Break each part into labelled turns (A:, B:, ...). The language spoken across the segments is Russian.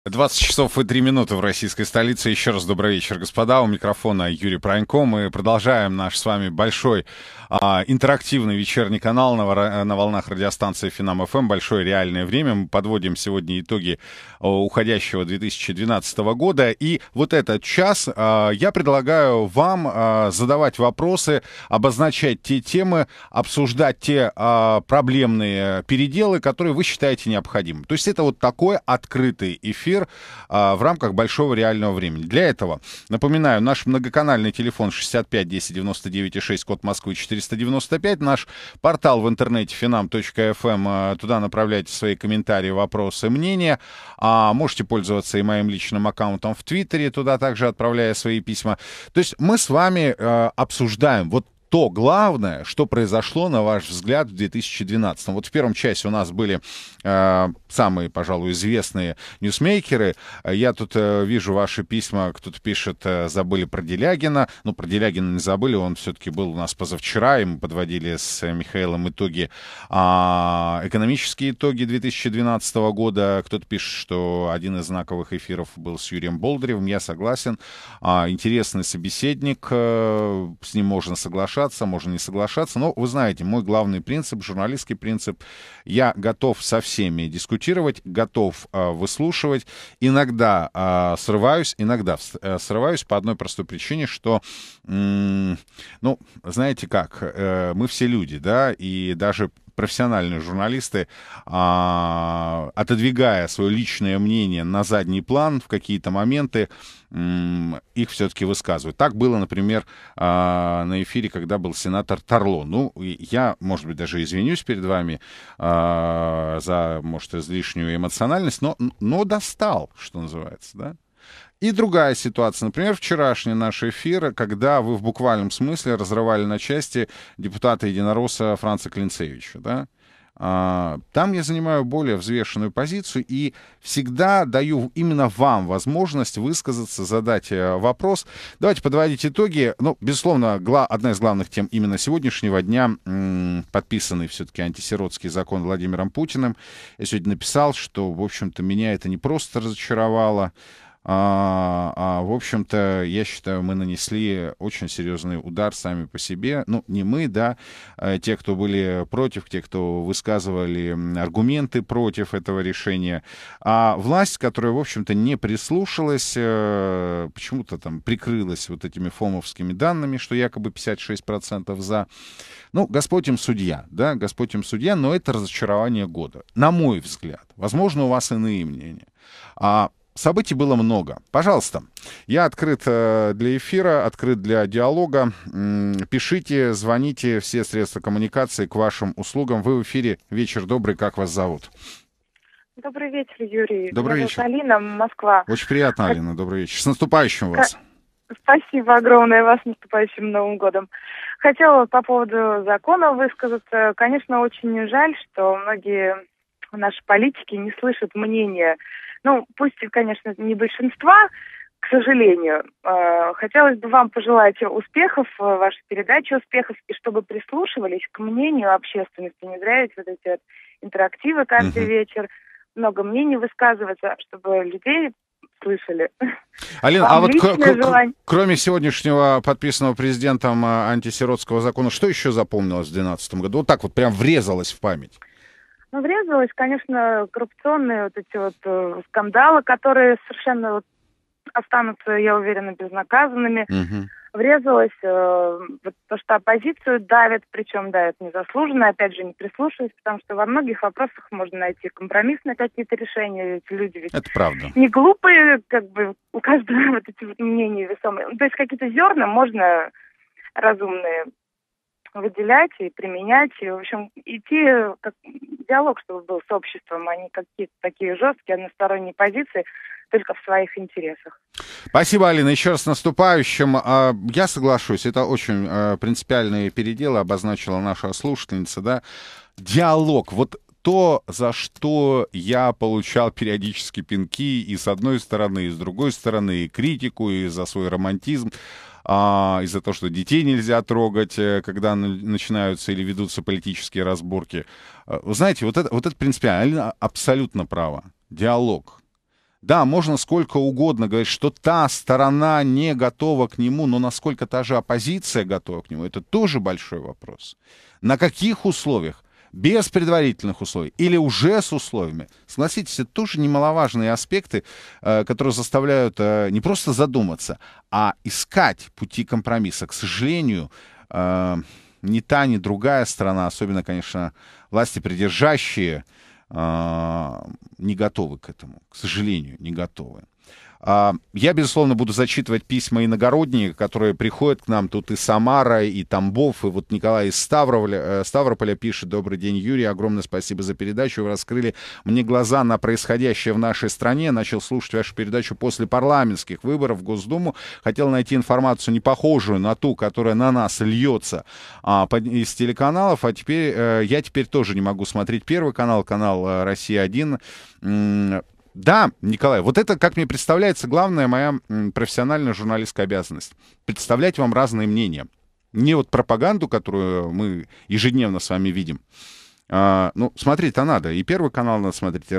A: 20 часов и 3 минуты в российской столице. Еще раз добрый вечер, господа. У микрофона Юрий Пронько. Мы продолжаем наш с вами большой интерактивный вечерний канал на волнах радиостанции Финам ФМ. Большое реальное время. Мы подводим сегодня итоги уходящего 2012 года. И вот этот час я предлагаю вам задавать вопросы, обозначать те темы, обсуждать те проблемные переделы, которые вы считаете необходимыми. То есть это вот такой открытый эфир в рамках большого реального времени. Для этого, напоминаю, наш многоканальный телефон 65 10 99 6, код Москвы 495, наш портал в интернете finam.fm, туда направляйте свои комментарии, вопросы, мнения. Можете пользоваться и моим личным аккаунтом в Твиттере, туда также отправляя свои письма. То есть мы с вами обсуждаем вот то главное, что произошло, на ваш взгляд, в 2012. Вот в первом часе у нас были самые, пожалуй, известные ньюсмейкеры. Я тут вижу ваши письма, кто-то пишет, забыли про Делягина. Ну, про Делягина не забыли, он все-таки был у нас позавчера, и мы подводили с Михаилом итоги, экономические итоги 2012 года. Кто-то пишет, что один из знаковых эфиров был с Юрием Болдыревым. Я согласен. Интересный собеседник, с ним можно соглашаться, можно не соглашаться, но вы знаете, мой главный принцип, журналистский принцип, я готов со всеми дискутировать, готов выслушивать, иногда срываюсь по одной простой причине, что, ну, знаете как, мы все люди, да, и даже профессиональные журналисты, отодвигая свое личное мнение на задний план в какие-то моменты, их все-таки высказывают. Так было, например, на эфире, когда был сенатор Тарло. Ну, я, может быть, даже извинюсь перед вами за, может, излишнюю эмоциональность, но достал, что называется, да? И другая ситуация, например, вчерашний наш эфир, когда вы в буквальном смысле разрывали на части депутата-единоросса Франца Клинцевича, да? Там я занимаю более взвешенную позицию и всегда даю именно вам возможность высказаться, задать вопрос. Давайте подводить итоги. Ну, безусловно, одна из главных тем именно сегодняшнего дня подписанный все-таки антисиротский закон Владимиром Путиным. Я сегодня написал, что, в общем-то, меня это не просто разочаровало, в общем-то, я считаю, мы нанесли очень серьезный удар сами по себе. Ну, не мы, да, те, кто были против, те, кто высказывали аргументы против этого решения. А власть, которая, в общем-то, не прислушалась, почему-то там прикрылась вот этими фомовскими данными, что якобы 56% за. Ну, Господь им судья, да, Господь им судья, но это разочарование года, на мой взгляд. Возможно, у вас иные мнения. Событий было много. Пожалуйста, я открыт для эфира, открыт для диалога. Пишите, звоните, все средства коммуникации к вашим услугам. Вы в эфире. Вечер добрый, как вас зовут?
B: Добрый вечер, Юрий.
A: Добрый
B: Меня
A: вечер.
B: зовут Алина, Москва.
A: Очень приятно, Алина, добрый вечер. С наступающим вас.
B: Спасибо огромное вас, с наступающим Новым годом. Хотела по поводу закона высказаться. Конечно, очень жаль, что многие наши политики не слышат мнения. Ну, пусть, конечно, не большинства, к сожалению. Хотелось бы вам пожелать успехов в вашей передаче, успехов, и чтобы прислушивались к мнению общественности. Не зря ведь вот эти вот интерактивы каждый вечер, много мнений высказываться, чтобы людей слышали.
A: Алина, а вот кроме сегодняшнего подписанного президентом антисиротского закона, что еще запомнилось в 2012 году? Вот так вот прям врезалось в память.
B: Ну, врезалось, конечно, коррупционные вот эти вот скандалы, которые совершенно вот останутся, я уверена, безнаказанными. Врезалось вот то, что оппозицию давят, причем давят незаслуженно, опять же, не прислушиваясь, потому что во многих вопросах можно найти компромиссные какие-то решения. Эти люди ведь
A: это правда.
B: Не глупые, как бы у каждого вот эти вот мнения весомые. То есть какие-то зерна можно разумные выделять и применять, и, в общем, идти как диалог, чтобы был с обществом, а не какие-то такие жесткие односторонние позиции, только в своих интересах.
A: Спасибо, Алина. Еще раз с наступающим. Я соглашусь, это очень принципиальные переделы обозначила наша слушательница, да. Диалог, вот то, за что я получал периодически пинки и с одной стороны, и с другой стороны, и критику, и за свой романтизм, из-за того, что детей нельзя трогать, когда начинаются или ведутся политические разборки. Вы знаете, вот это принципиально, Алина абсолютно права. Диалог. Да, можно сколько угодно говорить, что та сторона не готова к нему, но насколько та же оппозиция готова к нему, это тоже большой вопрос. На каких условиях? Без предварительных условий или уже с условиями? Согласитесь, это тоже немаловажные аспекты, которые заставляют не просто задуматься, а искать пути компромисса. К сожалению, ни та, ни другая сторона, особенно, конечно, власти придержащие, не готовы к этому, к сожалению, не готовы. Я, безусловно, буду зачитывать письма иногородние, которые приходят к нам. Тут и Самара, и Тамбов, и вот Николай из Ставрополя пишет: «Добрый день, Юрий, огромное спасибо за передачу. Вы раскрыли мне глаза на происходящее в нашей стране. Начал слушать вашу передачу после парламентских выборов в Госдуму. Хотел найти информацию, не похожую на ту, которая на нас льется из телеканалов. А теперь я тоже не могу смотреть Первый канал, канал «Россия-1». Да, Николай, вот это, как мне представляется, главная моя профессиональная журналистская обязанность. Представлять вам разные мнения. Не вот пропаганду, которую мы ежедневно с вами видим. Ну, смотреть-то надо. И Первый канал надо смотреть, и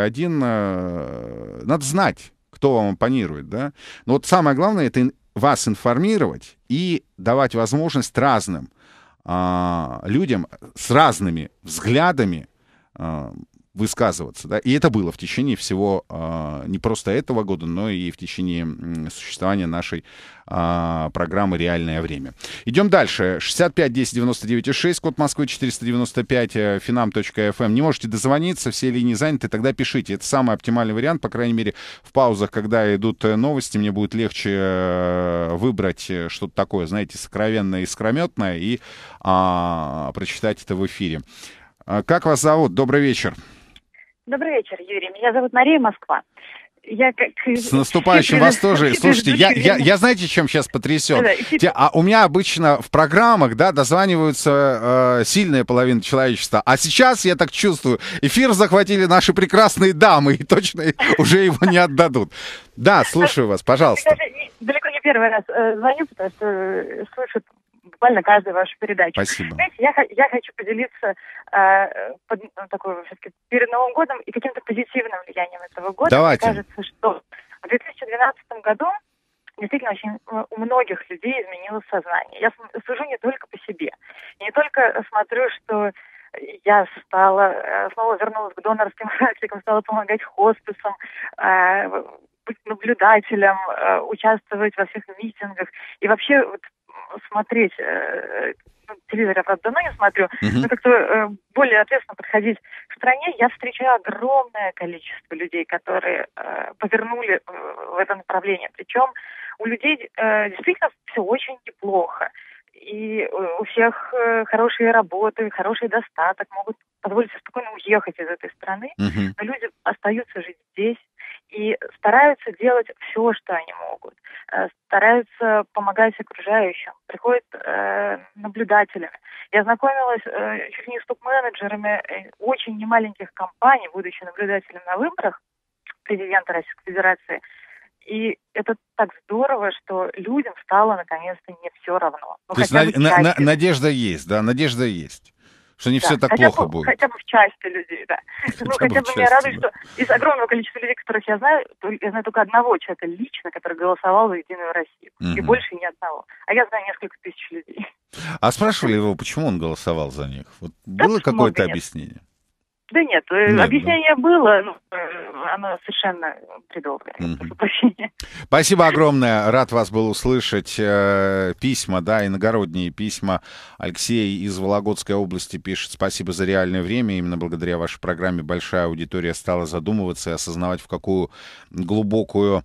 A: «Россию-1». Надо знать, кто вам оппонирует, да. Но вот самое главное — это вас информировать и давать возможность разным людям с разными взглядами высказываться, да, и это было в течение всего не просто этого года, но и в течение существования нашей программы «Реальное время». Идем дальше. 65-10-99-6, код Москвы 495, finam.fm. Не можете дозвониться, все линии заняты, тогда пишите. Это самый оптимальный вариант, по крайней мере, в паузах, когда идут новости, мне будет легче выбрать что-то такое, знаете, сокровенное, искрометное и прочитать это в эфире. Как вас зовут? Добрый вечер.
C: Добрый вечер, Юрий. Меня зовут Мария, Москва.
A: С наступающим вас тоже. Слушайте, я знаете, чем сейчас потрясен? У меня обычно в программах, да, дозваниваются сильная половина человечества. А сейчас, я так чувствую, эфир захватили наши прекрасные дамы, и точно уже его не отдадут. Да, слушаю вас, пожалуйста.
C: Далеко не первый раз звоню, потому что слышу буквально каждую вашу передачу.
A: Спасибо.
C: Знаете, я хочу поделиться такой, все-таки перед Новым годом и каким-то позитивным влиянием этого года.
A: Давайте.
C: Мне кажется, что в 2012 году действительно очень у многих людей изменилось сознание. Я сужу не только по себе. Не только смотрю, что я снова вернулась к донорским практикам, стала помогать хосписам, быть наблюдателем, участвовать во всех митингах и вообще смотреть телевизор, я, правда, давно не смотрю, но как-то более ответственно подходить к стране. Я встречаю огромное количество людей, которые повернули в это направление. Причем у людей действительно все очень неплохо. И у всех хорошие работы, хороший достаток, могут позволить себе спокойно уехать из этой страны. Но люди остаются жить здесь и стараются делать все, что они могут. Стараются помогать окружающим, приходят наблюдателями. Я знакомилась чуть ли не с топ-менеджерами очень немаленьких компаний, будучи наблюдателем на выборах президента Российской Федерации. И это так здорово, что людям стало наконец-то не все равно.
A: То есть надежда есть, да, надежда есть. Что не все так плохо будет.
C: Хотя бы в части людей, да. Хотя бы меня радует, что из огромного количества людей, которых я знаю только одного человека лично, который голосовал за «Единую Россию». И больше ни одного. А я знаю несколько тысяч людей.
A: А спрашивали его, почему он голосовал за них? Вот было какое-то объяснение?
C: Да нет, объяснение было, но оно совершенно бредовое.
A: Спасибо огромное, рад вас был услышать. Письма, да, иногородние письма. Алексей из Вологодской области пишет: спасибо за «Реальное время». Именно благодаря вашей программе большая аудитория стала задумываться и осознавать, в какую глубокую,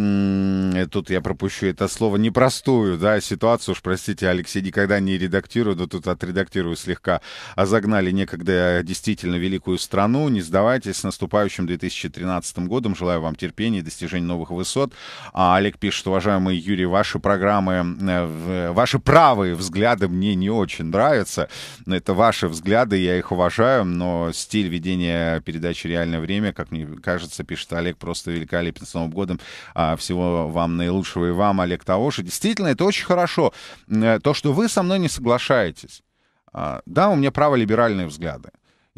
A: тут я пропущу это слово, непростую, да, ситуацию, уж простите, Алексей, никогда не редактирую, но тут отредактирую слегка, загнали некогда действительно великую страну. Не сдавайтесь. С наступающим 2013 годом. Желаю вам терпения и достижения новых высот. Олег пишет: уважаемый Юрий, ваши программы, ваши правые взгляды мне не очень нравятся. Это ваши взгляды, я их уважаю, но стиль ведения передачи «Реальное время», как мне кажется, пишет Олег, просто великолепен. С Новым годом. Всего вам наилучшего, и вам, Олег, того же. Действительно, это очень хорошо. То, что вы со мной не соглашаетесь. Да, у меня праволиберальные взгляды.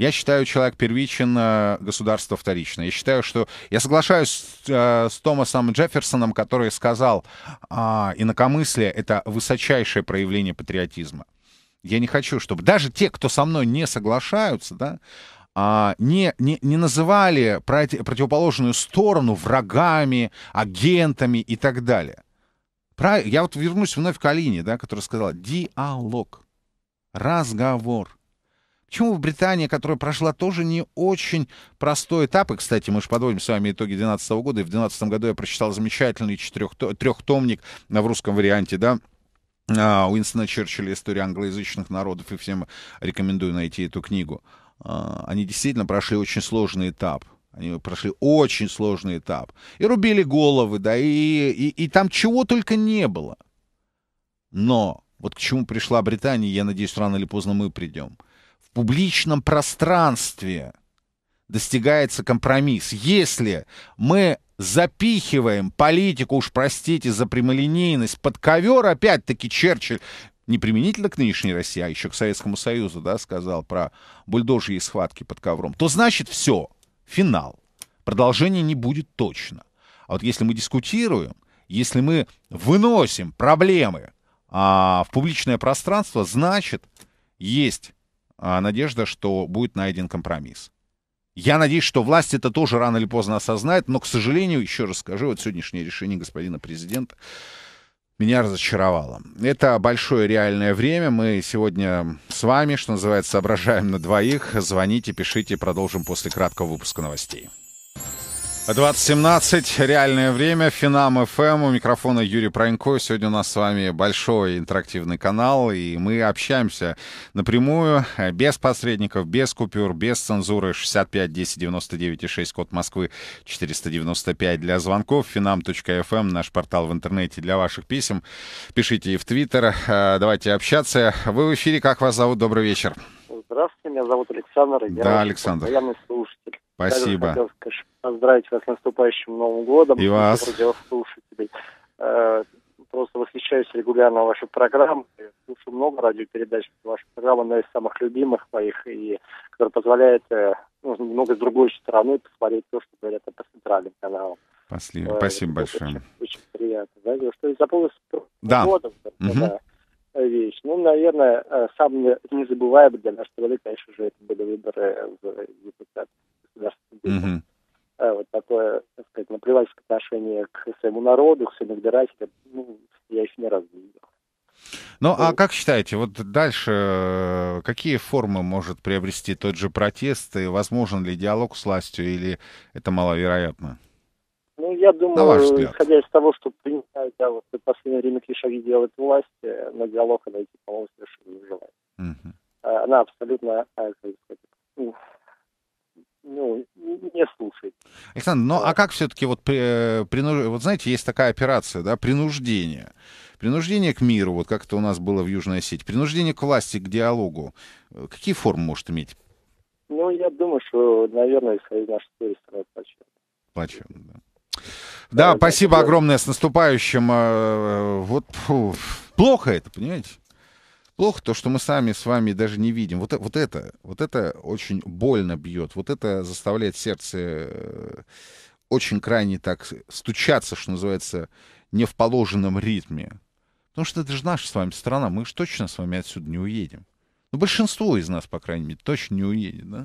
A: Я считаю, человек первичен, государство вторично. Я считаю, что... Я соглашаюсь с Томасом Джефферсоном, который сказал, инакомыслие — это высочайшее проявление патриотизма. Я не хочу, чтобы даже те, кто со мной не соглашаются, да, не называли противоположную сторону врагами, агентами и так далее. Я вот вернусь вновь к Алине, да, которая сказала диалог, разговор. Почему в Британии, которая прошла тоже не очень простой этап, и, кстати, мы же подводим с вами итоги 2012 года, и в 2012 году я прочитал замечательный трехтомник в русском варианте, да, Уинстона Черчилля «История англоязычных народов», и всем рекомендую найти эту книгу. Они действительно прошли очень сложный этап. Они прошли очень сложный этап. И рубили головы, да, и там чего только не было. Но вот к чему пришла Британия, я надеюсь, рано или поздно мы придем. В публичном пространстве достигается компромисс. Если мы запихиваем политику, уж простите за прямолинейность, под ковер, опять-таки Черчилль, не применительно к нынешней России, а еще к Советскому Союзу, да, сказал про бульдожьи схватки под ковром, то значит все, финал. Продолжения не будет точно. А вот если мы дискутируем, если мы выносим проблемы в публичное пространство, значит, есть надежда, что будет найден компромисс. Я надеюсь, что власть это тоже рано или поздно осознает, но, к сожалению, еще раз скажу, вот сегодняшнее решение господина президента меня разочаровало. Это большое реальное время. Мы сегодня с вами, что называется, соображаем на двоих. Звоните, пишите, продолжим после краткого выпуска новостей. 20:17, реальное время, Финам ФМ, у микрофона Юрий Пронько. Сегодня у нас с вами большой интерактивный канал, и мы общаемся напрямую, без посредников, без купюр, без цензуры. 65 10 99 6, код Москвы 495 для звонков, finam.fm, наш портал в интернете для ваших писем. Пишите и в Твиттер, давайте общаться. Вы в эфире, как вас зовут? Добрый вечер.
D: Здравствуйте, меня зовут Александр.
A: Да, Александр.
D: Постоянный слушатель.
A: Спасибо.
D: Я хотел, конечно, поздравить вас с наступающим Новым годом.
A: И вас.
D: Радиослушателей. Просто восхищаюсь регулярно вашей программой. Слушаю много радиопередач. Ваша программа одна из самых любимых моих, и которая позволяет немного с другой стороны посмотреть то, что говорят по центральным каналам.
A: Спасибо большое.
D: Очень приятно. Знаете, что запомнилось
A: да.
D: Годом, вещь. Наверное, самое незабываемое для нашей страны, конечно же, это были выборы в депутаты Государственной Думы. Вот такое, так сказать, наплевательское отношение к своему народу, к своим избирателям, я еще ни разу не видел.
A: Ну, а как считаете, вот дальше какие формы может приобрести тот же протест, и возможен ли диалог с властью, или это маловероятно?
D: Я думаю, исходя из того, что принимает, вот в последнее время какие шаги делает власть, на диалог она идти, по-моему, совершенно не желает. Она абсолютно, не слушает.
A: Александр, а как все-таки вот знаете, есть такая операция, да, принуждение. Принуждение к миру, вот как это у нас было в Южной Осетии. Принуждение к власти, к диалогу. Какие формы может иметь?
D: Я думаю, что, наверное, из нашей истории становится
A: плачевно. Да. Да, спасибо огромное, с наступающим. Плохо это, понимаете? Плохо то, что мы сами с вами даже не видим. Вот это очень больно бьет. Вот это заставляет сердце очень крайне так стучаться, что называется, не в положенном ритме. Потому что это же наша с вами страна. Мы же точно с вами отсюда не уедем. Большинство из нас, по крайней мере, точно не уедет, да?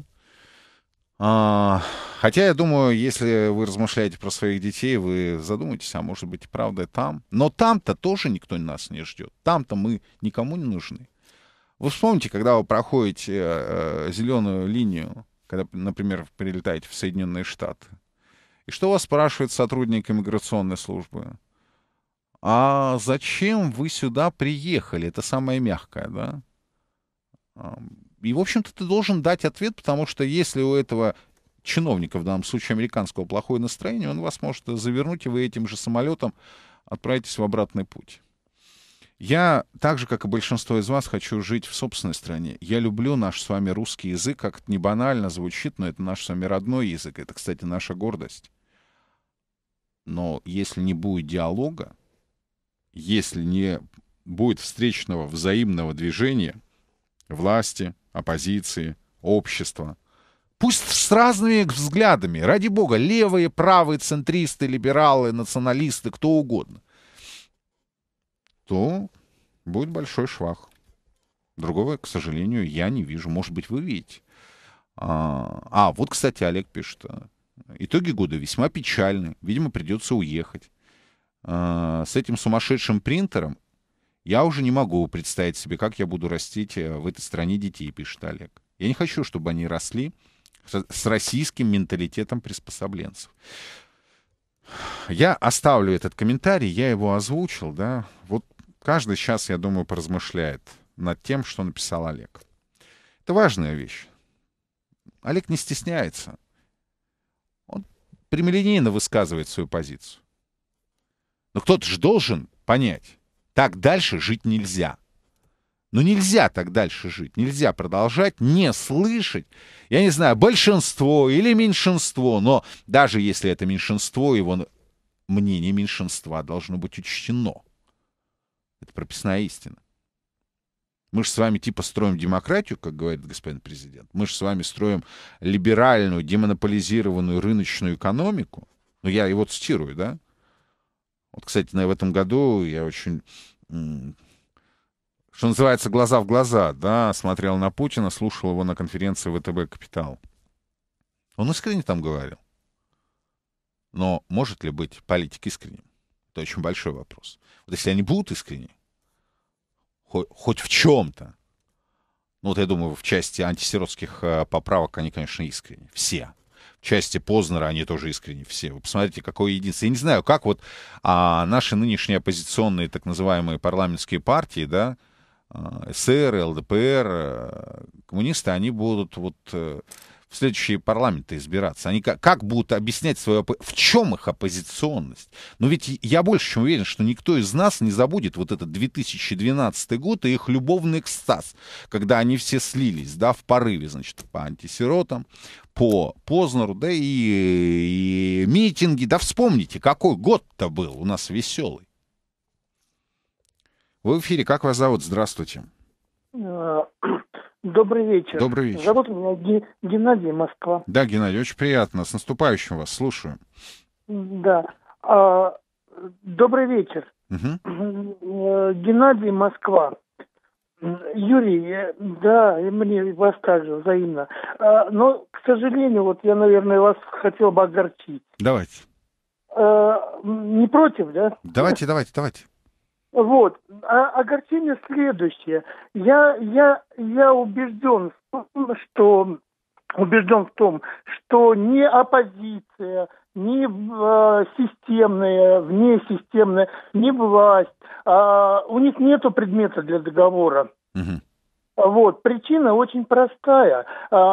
A: Хотя, я думаю, если вы размышляете про своих детей, вы задумаетесь, а может быть, правда, там. Но там-то тоже никто нас не ждет. Там-то мы никому не нужны. Вы вспомните, когда вы проходите зеленую линию, когда, например, прилетаете в Соединенные Штаты, и что вас спрашивает сотрудник иммиграционной службы? А зачем вы сюда приехали? Это самое мягкое, да? И, в общем-то, ты должен дать ответ, потому что если у этого чиновника, в данном случае американского, плохое настроение, он вас может завернуть, и вы этим же самолетом отправитесь в обратный путь. Я, так же, как и большинство из вас, хочу жить в собственной стране. Я люблю наш с вами русский язык, как это не банально звучит, но это наш с вами родной язык. Это, кстати, наша гордость. Но если не будет диалога, если не будет встречного взаимного движения власти, оппозиции, общества, Пусть с разными взглядами, ради бога, левые, правые, центристы, либералы, националисты, кто угодно, то будет большой швах. Другого, к сожалению, я не вижу. Может быть, вы видите. Вот, кстати, Олег пишет. Итоги года весьма печальны. Видимо, придется уехать. С этим сумасшедшим принтером я уже не могу представить себе, как я буду растить в этой стране детей, пишет Олег. Я не хочу, чтобы они росли с российским менталитетом приспособленцев. Я оставлю этот комментарий, я его озвучил, да. Вот каждый сейчас, я думаю, поразмышляет над тем, что написал Олег. Это важная вещь. Олег не стесняется. Он прямолинейно высказывает свою позицию. Но кто-то же должен понять, так дальше жить нельзя. Но нельзя так дальше жить. Нельзя продолжать не слышать, я не знаю, большинство или меньшинство, но даже если это меньшинство, его мнение меньшинства должно быть учтено. Это прописная истина. Мы же с вами типа строим демократию, как говорит господин президент. Мы же с вами строим либеральную, демонополизированную рыночную экономику. Ну, я его цитирую, да? Вот, кстати, в этом году я очень... Что называется, глаза в глаза, да, смотрел на Путина, слушал его на конференции ВТБ «Капитал». Он искренне там говорил. Но может ли быть политик искренним? Это очень большой вопрос. Вот если они будут искренни, хоть в чем-то, ну вот я думаю, в части антисиротских поправок они, конечно, искренни. Все. В части Познера они тоже искренни. Все. Вы посмотрите, какое единство. Я не знаю, как вот наши нынешние оппозиционные так называемые парламентские партии, да, СР, ЛДПР, коммунисты, они будут вот в следующие парламенты избираться. Они как будут объяснять свою... В чем их оппозиционность? Но ведь я больше чем уверен, что никто из нас не забудет вот этот 2012 год и их любовный экстаз, когда они все слились, да, в порыве, значит, по антисиротам, по Познеру, да, и митинги. Да вспомните, какой год-то был у нас веселый. Вы в эфире, как вас зовут? Здравствуйте.
E: Добрый вечер.
A: Добрый вечер.
E: Зовут меня Геннадий, Москва.
A: Да, Геннадий, очень приятно. С наступающим вас. Слушаю.
E: Да. Добрый вечер. Геннадий, Москва. Юрий, да, и мне вас также взаимно. Но, к сожалению, вот я, наверное, вас хотел бы огорчить.
A: Давайте.
E: Не против, да?
A: Давайте.
E: Вот. Огорчение следующее. Я убежден в том, что ни оппозиция, ни системная, внесистемная, ни власть, у них нету предмета для договора. Вот. Причина очень простая.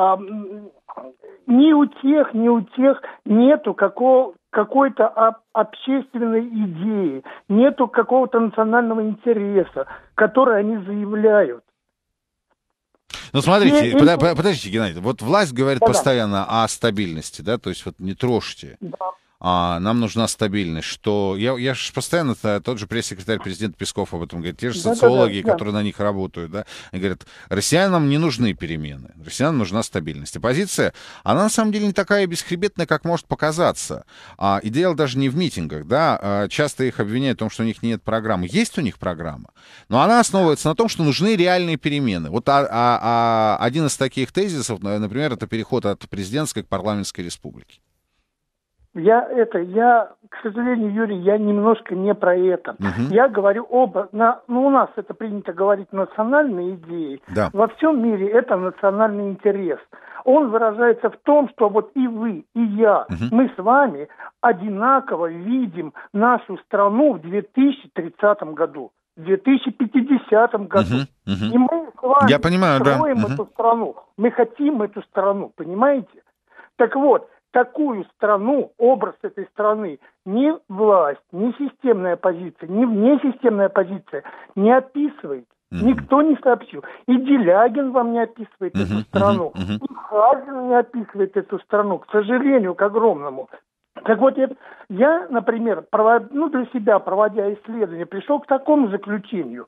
E: Ни у тех нету какой-то общественной идеи, нету какого-то национального интереса, который они заявляют.
A: Ну, смотрите, подождите, Геннадий, вот власть говорит постоянно о стабильности, да, то есть вот не трожьте. Да. Нам нужна стабильность, что... Я же постоянно, тот же пресс-секретарь президента Песков об этом говорит, те же социологи, которые на них работают, да, они говорят, россиянам не нужны перемены, россиянам нужна стабильность. Оппозиция, она на самом деле не такая бесхребетная, как может показаться. И дело даже не в митингах, да, часто их обвиняют в том, что у них нет программы. Есть у них программа, но она основывается на том, что нужны реальные перемены. Вот один из таких тезисов, например, это переход от президентской к парламентской республике.
E: Я, к сожалению, Юрий, я немножко не про это. Я говорю у нас это принято говорить национальные идеи.
A: Да.
E: Во всем мире это национальный интерес. Он выражается в том, что вот и вы, и я, мы с вами одинаково видим нашу страну в 2030 году. В 2050 году. И мы с вами строим эту страну. Мы хотим эту страну, понимаете? Так вот, такую страну, образ этой страны, ни власть, ни системная оппозиция, ни внесистемная оппозиция не описывает. Никто не сообщил. И Делягин вам не описывает эту страну. И Хазин не описывает эту страну, к сожалению, к огромному. Так вот, я, например, для себя, проводя исследования, пришел к такому заключению.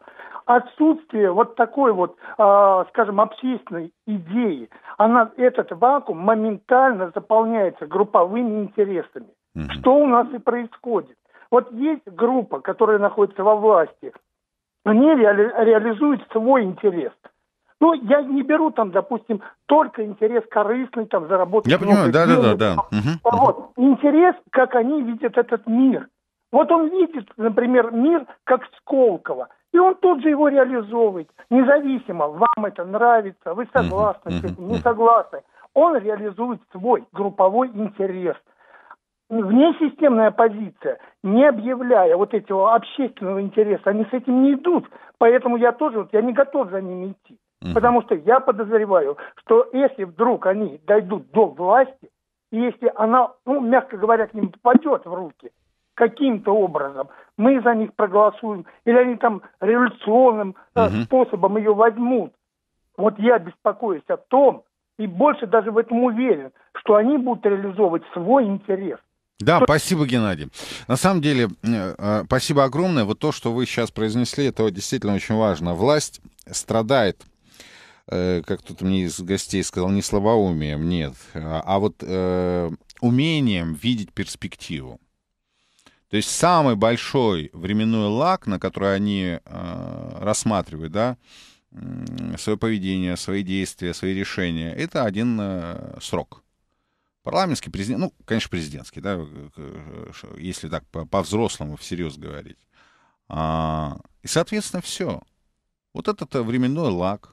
E: отсутствие вот такой вот, скажем, общественной идеи, этот вакуум моментально заполняется групповыми интересами. Что у нас и происходит. Вот есть группа, которая находится во власти, они реализуют свой интерес. Ну, я не беру там, допустим, только интерес корыстный, там, заработать...
A: Я понимаю, да.
E: Вот, интерес, как они видят этот мир. Вот он видит, например, мир как Сколково, и он тут же его реализовывает, независимо, вам это нравится, вы согласны с этим, не согласны. Он реализует свой групповой интерес. Внесистемная оппозиция, не объявляя вот этого общественного интереса, они с этим не идут. Поэтому я не готов за ними идти. Потому что я подозреваю, что если вдруг они дойдут до власти, и если она, мягко говоря, к ним попадет в руки каким-то образом, мы за них проголосуем, или они там революционным способом ее возьмут. Вот я беспокоюсь о том, и больше даже в этом уверен, что они будут реализовывать свой интерес.
A: Да, спасибо, Геннадий. На самом деле, спасибо огромное. Вот то, что вы сейчас произнесли, это действительно очень важно. Власть страдает, как кто-то мне из гостей сказал, не слабоумием, нет, а вот умением видеть перспективу. То есть самый большой временной лаг, на который они рассматривают, да, свое поведение, свои действия, свои решения, это один срок. Парламентский, президент, конечно, президентский, да, если так по-взрослому всерьез говорить. И, соответственно, все. Вот этот временной лаг,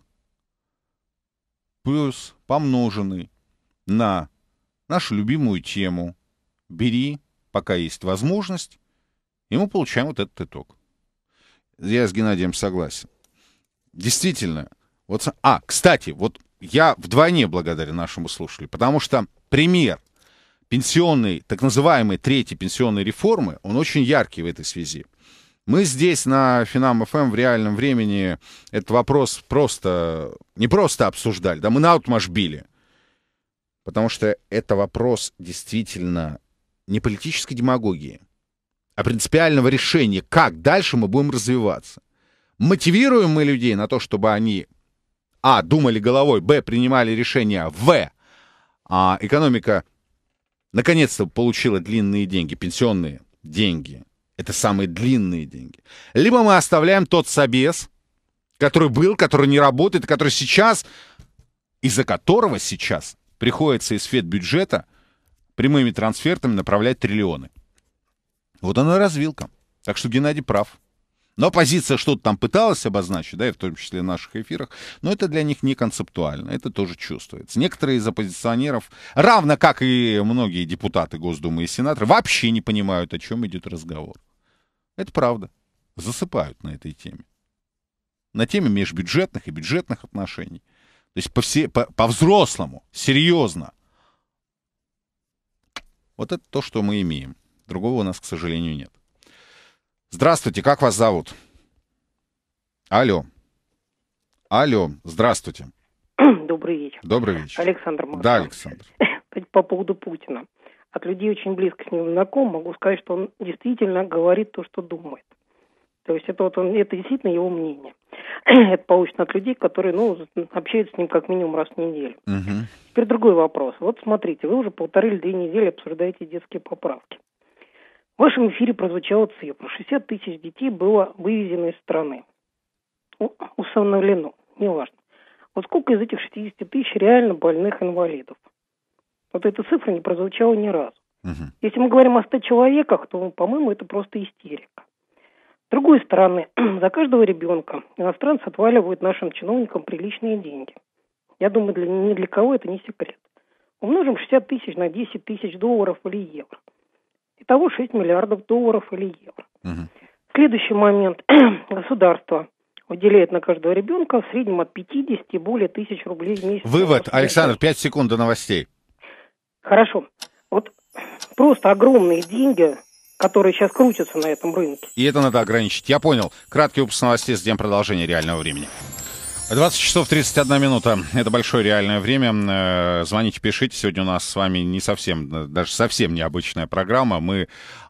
A: плюс помноженный на нашу любимую тему «Бери, пока есть возможность», и мы получаем вот этот итог. Я с Геннадием согласен. Действительно. Кстати, вот я вдвойне благодарен нашему слушателю, потому что пример пенсионной, так называемой третьей пенсионной реформы, он очень яркий в этой связи. Мы здесь на Финам ФМ в реальном времени этот вопрос не просто обсуждали, да, мы наотмашь били. Потому что это вопрос действительно не политической демагогии, а принципиального решения, как дальше мы будем развиваться. Мотивируем мы людей на то, чтобы они, думали головой, принимали решения, экономика наконец-то получила длинные деньги, пенсионные деньги. Это самые длинные деньги. Либо мы оставляем тот собес, который был, который не работает, который сейчас, из-за которого сейчас приходится из федбюджета прямыми трансфертами направлять триллионы. Вот она развилка. Так что Геннадий прав. Но оппозиция что-то там пыталась обозначить, да, и в том числе в наших эфирах, но это для них не концептуально, это тоже чувствуется. Некоторые из оппозиционеров, равно как и многие депутаты Госдумы и сенаторы, вообще не понимают, о чем идет разговор. Это правда. Засыпают на этой теме. На теме межбюджетных и бюджетных отношений. То есть по-взрослому, серьезно. Вот это то, что мы имеем. Другого у нас, к сожалению, нет. Здравствуйте, как вас зовут? Алло, здравствуйте.
F: Добрый вечер.
A: Добрый вечер.
F: Александр Москва.
A: Да, Александр.
F: По поводу Путина. От людей очень близко с ним знаком, могу сказать, что он действительно говорит то, что думает. То есть это действительно его мнение. Это получено от людей, которые, общаются с ним как минимум раз в неделю.
A: Угу.
F: Теперь другой вопрос. Вот смотрите, вы уже 1,5 или 2 недели обсуждаете детские поправки. В вашем эфире прозвучала цифра. 60 тысяч детей было вывезено из страны. Усыновлено, неважно. Вот сколько из этих 60 тысяч реально больных инвалидов? Вот эта цифра не прозвучала ни разу.
A: Угу.
F: Если мы говорим о 100 человеках, то, по-моему, это просто истерика. С другой стороны, за каждого ребенка иностранцы отваливают нашим чиновникам приличные деньги. Я думаю, ни для кого это не секрет. Умножим 60 тысяч на 10 тысяч долларов или евро. Итого 6 миллиардов долларов или евро.
A: Угу.
F: Следующий момент. Государство выделяет на каждого ребенка в среднем от 50 и более тысяч рублей в месяц.
A: Вывод, Александр, 5 секунд до новостей.
F: Хорошо. Вот просто огромные деньги, которые сейчас крутятся на этом рынке.
A: И это надо ограничить. Я понял. Краткий выпуск новостей, ждем продолжения реального времени. 20 часов 31 минута. Это большое реальное время. Звоните, пишите. Сегодня у нас с вами не совсем, даже совсем необычная программа. Мы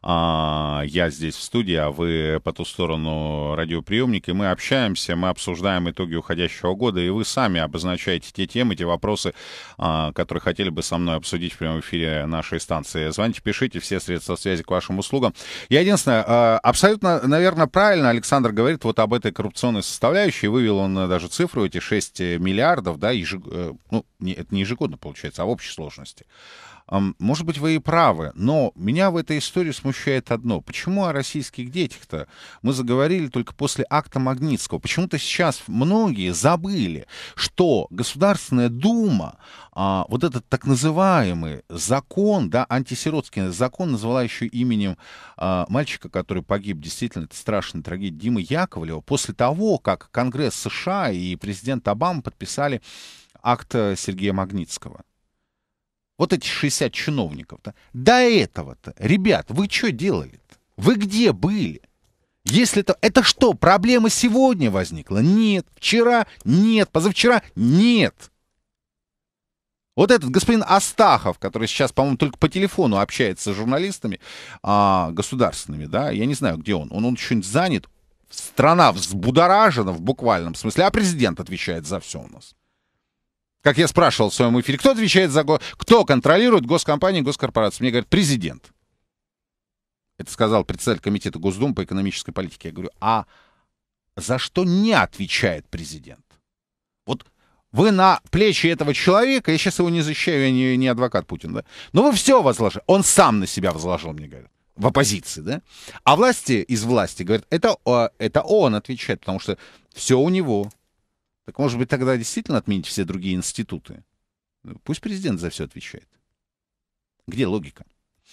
A: Я здесь в студии, а вы по ту сторону радиоприемника, и мы общаемся, мы обсуждаем итоги уходящего года, и вы сами обозначаете те темы, те вопросы, которые хотели бы со мной обсудить в прямом эфире нашей станции. Звоните, пишите, все средства связи к вашим услугам. Я единственное, абсолютно, наверное, правильно Александр говорит вот об этой коррупционной составляющей, вывел он даже цифру, эти 6 миллиардов, да, это не ежегодно получается, а в общей сложности. Может быть, вы и правы, но меня в этой истории смущает одно. Почему о российских детях-то мы заговорили только после акта Магнитского? Почему-то сейчас многие забыли, что Государственная Дума, вот этот так называемый закон, да, антисиротский закон, назвала еще именем мальчика, который погиб, действительно, это страшная трагедия, Димы Яковлева, после того, как Конгресс США и президент Обама подписали акт Сергея Магнитского. Вот эти 60 чиновников-то. До этого-то, ребят, вы что делали-то? Вы где были? Если это что, проблема сегодня возникла? Нет. Вчера? Нет. Позавчера? Нет. Вот этот господин Астахов, который сейчас, по-моему, только по телефону общается с журналистами государственными, да, я не знаю, где он. Он что-нибудь занят. Страна взбудоражена в буквальном смысле, а президент отвечает за все у нас. Как я спрашивал в своем эфире, кто отвечает кто контролирует госкомпании, госкорпорации? Мне говорят, президент. Это сказал председатель комитета Госдумы по экономической политике. Я говорю, а за что не отвечает президент? Вот вы на плечи этого человека, я сейчас его не защищаю, я не адвокат Путина, да? Но вы все возложили. Он сам на себя возложил, мне говорят, в оппозиции, да? А из власти говорят, это он отвечает, потому что все у него. Так, может быть, тогда действительно отменить все другие институты? Пусть президент за все отвечает. Где логика?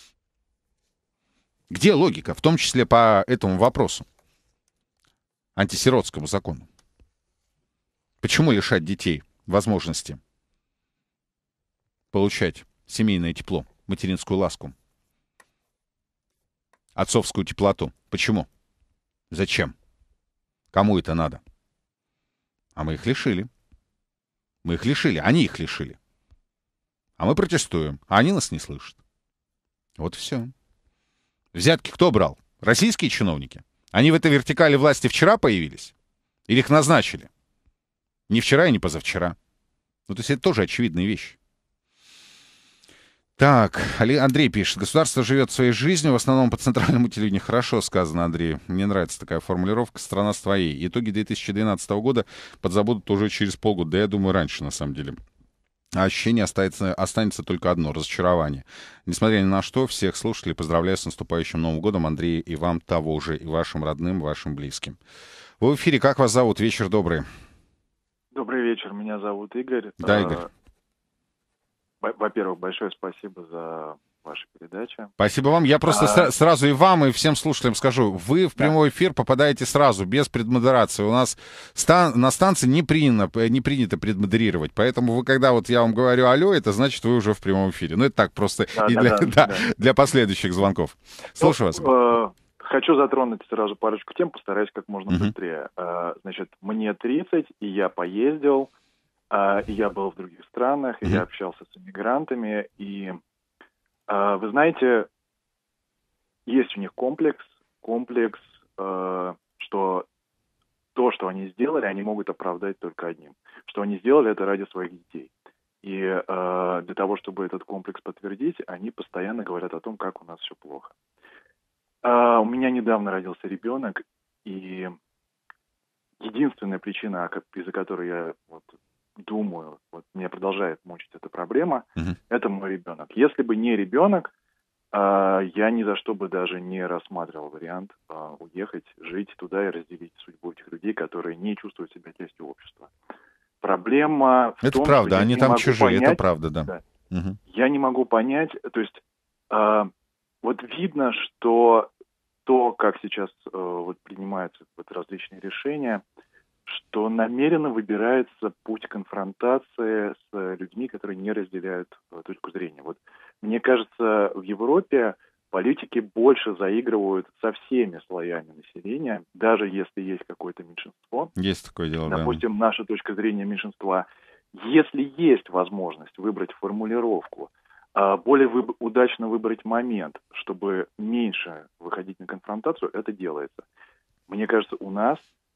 A: Где логика, в том числе по этому вопросу? Антисиротскому закону. Почему лишать детей возможности получать семейное тепло, материнскую ласку, отцовскую теплоту? Почему? Зачем? Кому это надо? А мы их лишили. Мы их лишили, они их лишили. А мы протестуем, а они нас не слышат. Вот и все. Взятки кто брал? Российские чиновники. Они в этой вертикали власти вчера появились? Или их назначили? Не вчера и не позавчера. Ну, то есть это тоже очевидные вещи. Так, Андрей пишет. Государство живет своей жизнью, в основном по центральному телевидению. Хорошо сказано, Андрей. Мне нравится такая формулировка. Страна с твоей. Итоги 2012 года подзабудут уже через полгода. Да я думаю, раньше, на самом деле. А ощущение останется только одно — разочарование. Несмотря ни на что, всех слушателей поздравляю с наступающим Новым годом, Андрей, и вам того же, и вашим родным, вашим близким. Вы в эфире, как вас зовут? Вечер добрый.
G: Добрый вечер, меня зовут Игорь.
A: Да, Игорь.
G: Во-первых, большое спасибо за ваши передачи.
A: Спасибо вам. Я просто сразу и вам, и всем слушателям скажу. Вы в прямой эфир попадаете сразу, без предмодерации. У нас на станции не принято предмодерировать. Поэтому вы, когда вот я вам говорю «алло», это значит, вы уже в прямом эфире. Ну, это так просто для последующих звонков. Слушаю вас.
G: Хочу затронуть сразу парочку тем, постараюсь как можно быстрее. Значит, мне 30, и я поездил. И я был в других странах, и я общался с иммигрантами, и вы знаете, есть у них комплекс, что то, что они сделали, они могут оправдать только одним. Что они сделали это ради своих детей. И для того, чтобы этот комплекс подтвердить, они постоянно говорят о том, как у нас все плохо. У меня недавно родился ребенок, и единственная причина, из-за которой я думаю, меня продолжает мучить эта проблема, это мой ребенок. Если бы не ребенок, я ни за что бы даже не рассматривал вариант уехать, жить туда и разделить судьбу этих людей, которые не чувствуют себя частью общества. Проблема в том,
A: правда,
G: что
A: они там чужие, это правда, да.
G: Я не могу понять, то есть вот видно, что то, как сейчас принимаются различные решения, что намеренно выбирается путь конфронтации с людьми, которые не разделяют точку зрения. Вот мне кажется, в Европе политики больше заигрывают со всеми слоями населения, даже если есть какое-то меньшинство.
A: Есть такое дело,
G: допустим, наша точка зрения меньшинства. Если есть возможность выбрать формулировку, более удачно выбрать момент, чтобы меньше выходить на конфронтацию, это делается. Мне кажется, у нас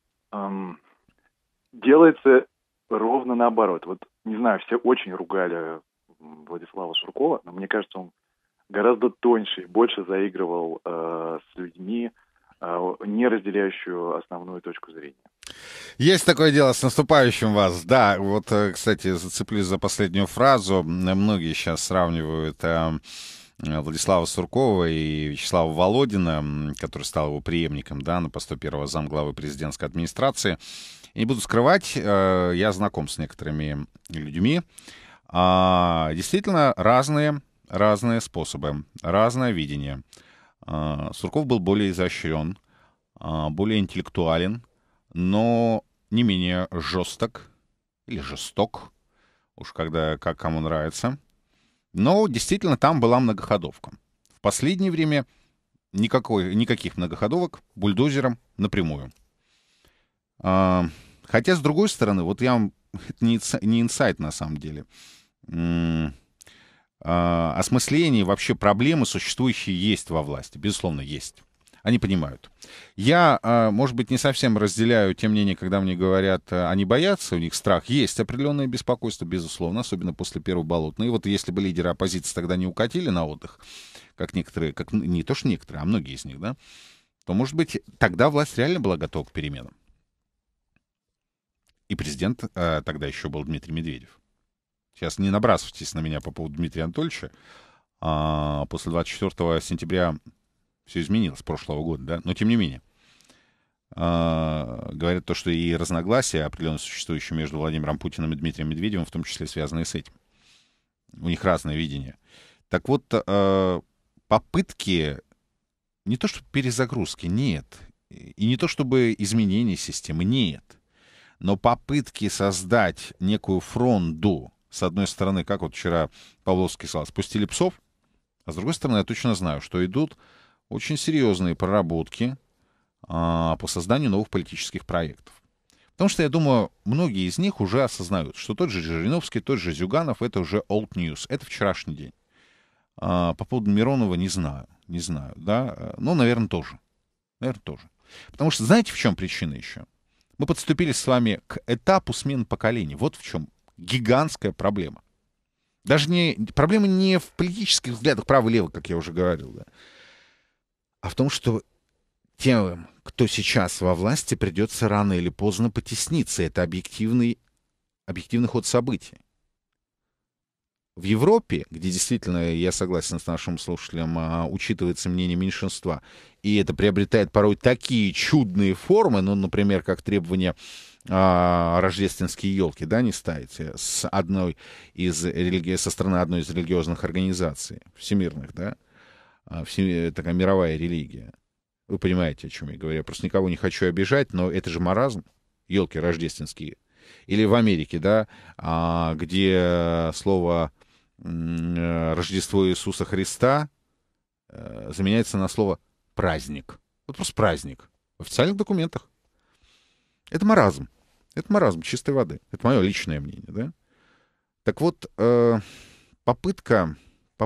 G: делается ровно наоборот. Вот, не знаю, все очень ругали Владислава Суркова, но мне кажется, он гораздо тоньше и больше заигрывал с людьми, не разделяющую основную точку зрения.
A: Есть такое дело. С наступающим вас. Да, вот, кстати, зацеплюсь за последнюю фразу. Многие сейчас сравнивают Владислава Суркова и Вячеслава Володина, который стал его преемником, да, на посту первого замглавы президентской администрации. И не буду скрывать, я знаком с некоторыми людьми. Действительно, разные способы, разное видение. Сурков был более изощрен, более интеллектуален, но не менее жесток или жесток, уж как кому нравится. Но действительно там была многоходовка. В последнее время никаких многоходовок, бульдозером напрямую. Хотя, с другой стороны, вот я вам... Это не инсайт на самом деле. Осмысление вообще проблемы, существующие, есть во власти. Безусловно, есть. Они понимают. Я, может быть, не совсем разделяю те мнения, когда мне говорят, они боятся, у них страх. Есть определенное беспокойство, безусловно, особенно после первого Болотного. И вот если бы лидеры оппозиции тогда не укатили на отдых, как некоторые, не то что некоторые, а многие из них, да, то, может быть, тогда власть реально была готова к переменам. И президент тогда еще был Дмитрий Медведев. Сейчас не набрасывайтесь на меня по поводу Дмитрия Анатольевича. После 24 сентября все изменилось, прошлого года, да, но тем не менее. Говорят то, что и разногласия, определенно существующие между Владимиром Путиным и Дмитрием Медведевым, в том числе связанные с этим. У них разное видение. Так вот, попытки не то чтобы перезагрузки, нет. И не то чтобы изменения системы, нет. Но попытки создать некую фронту, с одной стороны, как вот вчера Павловский сказал, спустили псов, а с другой стороны, я точно знаю, что идут очень серьезные проработки по созданию новых политических проектов. Потому что, я думаю, многие из них уже осознают, что тот же Жириновский, тот же Зюганов — это уже old news, это вчерашний день. По поводу Миронова не знаю, да, ну, наверное, тоже. Потому что знаете, в чем причина еще? Мы подступили с вами к этапу смены поколений. Вот в чем гигантская проблема. Проблема не в политических взглядах право и лево, как я уже говорил, да, а в том, что тем, кто сейчас во власти, придется рано или поздно потесниться. Это объективный ход событий. В Европе, где действительно, я согласен с нашим слушателем, учитывается мнение меньшинства, и это приобретает порой такие чудные формы, ну, например, как требование рождественские елки, да, не ставите, со стороны одной из религиозных организаций, всемирных, да, такая мировая религия. Вы понимаете, о чем я говорю. Я просто никого не хочу обижать, но это же маразм, елки рождественские. Или в Америке, да, где слово Рождество Иисуса Христа заменяется на слово праздник. Вот просто праздник. В официальных документах. Это маразм. Это маразм чистой воды. Это мое личное мнение, да? Так вот, попытка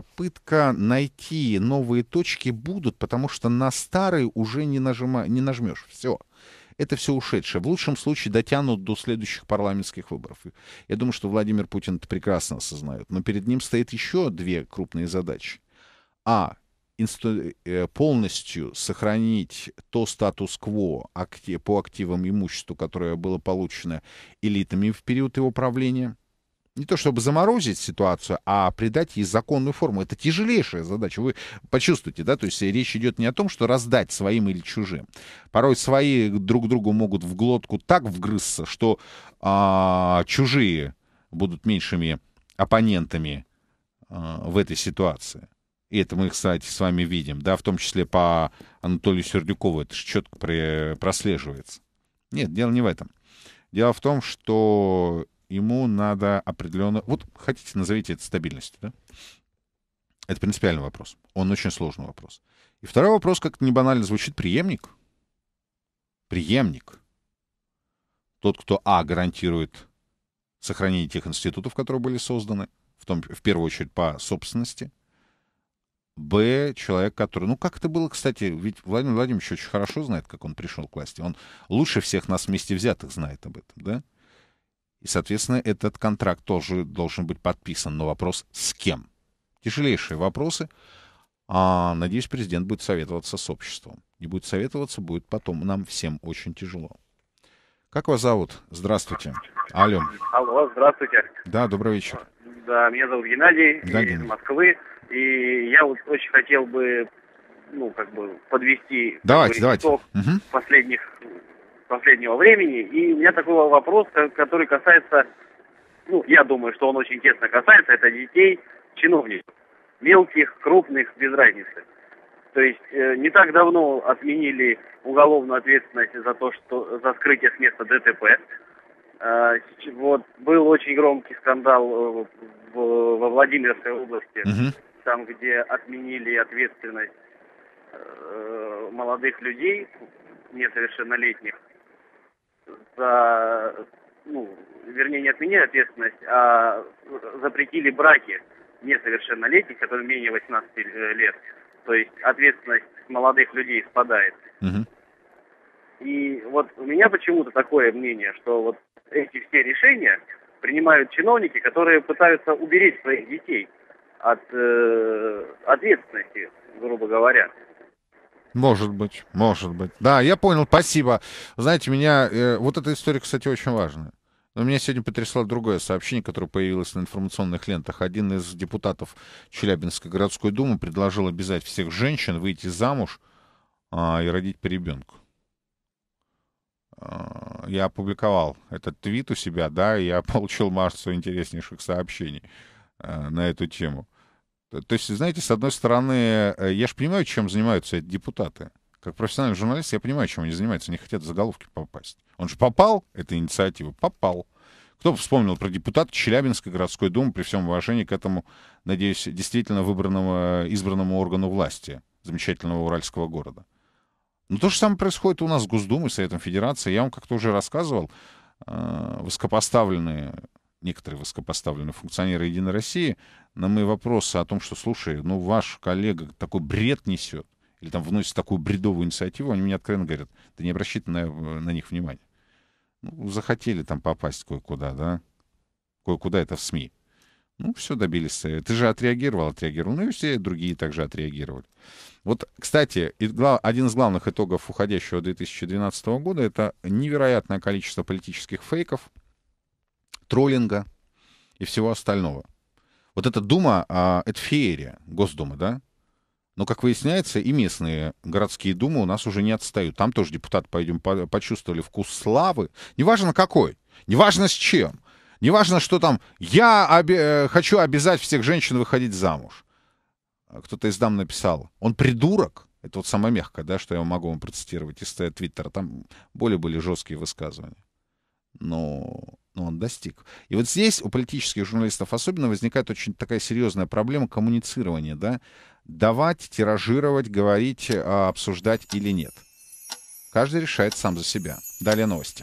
A: найти новые точки будут, потому что на старые уже не нажмешь. Все. Это все ушедшее. В лучшем случае дотянут до следующих парламентских выборов. Я думаю, что Владимир Путин это прекрасно осознает. Но перед ним стоит еще две крупные задачи. Полностью сохранить то статус-кво по активам и имуществу, которое было получено элитами в период его правления. Не то чтобы заморозить ситуацию, а придать ей законную форму. Это тяжелейшая задача. Вы почувствуете, да? То есть речь идет не о том, что раздать своим или чужим. Порой свои друг другу могут в глотку так вгрызться, что чужие будут меньшими оппонентами в этой ситуации. И это мы, кстати, с вами видим, да, в том числе по Анатолию Сердюкову. Это же четко прослеживается. Нет, дело не в этом. Дело в том, что ему надо определенно... Вот хотите, назовите это стабильностью, да? Это принципиальный вопрос. Он очень сложный вопрос. И второй вопрос, как-то не банально звучит, преемник. Преемник. Тот, кто, гарантирует сохранение тех институтов, которые были созданы, в первую очередь по собственности. Б, человек, который... Ну, как это было, кстати, ведь Владимир Владимирович очень хорошо знает, как он пришел к власти. Он лучше всех нас вместе взятых знает об этом, да? И, соответственно, этот контракт тоже должен быть подписан. Но вопрос с кем? Тяжелейшие вопросы. Надеюсь, президент будет советоваться с обществом. Не будет советоваться, будет потом нам всем очень тяжело. Как вас зовут? Здравствуйте. Алло.
H: Алло, здравствуйте.
A: Да, добрый вечер.
H: Да, меня зовут Геннадий,
A: да,
H: из Москвы. И я вот очень хотел бы, подвести итог последнего времени. И у меня такой вопрос, который касается, я думаю, что он очень тесно касается, это детей чиновников. Мелких, крупных, без разницы. То есть не так давно отменили уголовную ответственность за скрытие с места ДТП. Вот был очень громкий скандал во Владимирской области, там, где отменили ответственность молодых людей, несовершеннолетних, не отменили ответственность, а запретили браки несовершеннолетних, которые менее 18 лет. То есть ответственность молодых людей спадает. И вот у меня почему-то такое мнение, что вот эти все решения принимают чиновники, которые пытаются уберечь своих детей от ответственности, грубо говоря.
A: Может быть. Да, я понял, спасибо. Знаете, вот эта история, кстати, очень важная. Но меня сегодня потрясло другое сообщение, которое появилось на информационных лентах. Один из депутатов Челябинской городской думы предложил обязать всех женщин выйти замуж и родить по ребенку. Я опубликовал этот твит у себя, да, и я получил массу интереснейших сообщений на эту тему. То есть, знаете, с одной стороны, я же понимаю, чем занимаются эти депутаты. Как профессиональный журналист, я понимаю, чем они занимаются. Они хотят в заголовки попасть. Он же попал, эта инициатива, попал. Кто вспомнил про депутата Челябинской городской думы, при всем уважении к этому, надеюсь, действительно избранному органу власти замечательного уральского города. Но то же самое происходит у нас с Госдумой, Советом Федерации. Я вам как-то уже рассказывал, некоторые высокопоставленные функционеры «Единой России» на мои вопросы о том, что, слушай, ваш коллега такой бред несет, или там вносит такую бредовую инициативу, они мне откровенно говорят, да не обращайте на них внимания. Захотели там попасть кое-куда, да? Кое-куда это в СМИ. Все добились. Ты же отреагировал. И все другие также отреагировали. Вот, кстати, один из главных итогов уходящего 2012 года — это невероятное количество политических фейков, троллинга и всего остального. Вот эта Дума, это феерия, Госдума, да? Но, как выясняется, и местные городские думы у нас уже не отстают. Там тоже депутаты, почувствовали вкус славы. Неважно какой, неважно с чем. Неважно, что там я хочу обязать всех женщин выходить замуж. Кто-то из дам написал, он придурок. Это вот самое мягкое, да, что я могу вам процитировать из Твиттера. Там более были жесткие высказывания. Но он достиг. И вот здесь у политических журналистов особенно возникает очень такая серьезная проблема коммуницирования, да? Давать, тиражировать, говорить, обсуждать или нет. Каждый решает сам за себя. Далее новости.